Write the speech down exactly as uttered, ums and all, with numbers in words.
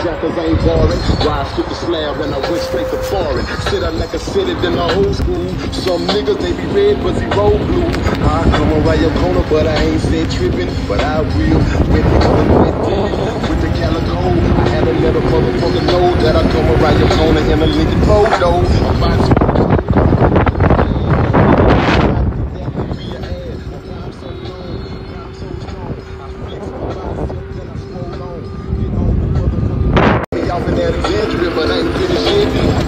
jackers ain't boring. Ride super slab and I went straight to foreign. Sit up like I sit it in the old school. Some niggas they be red but zero blue. I come around your corner but I ain't said tripping. But I will. With the, with the calico. I had to let a motherfucker know that I come around your corner in a Lincoln photo. I'm about to off in that adventure, but I ain't finished yet.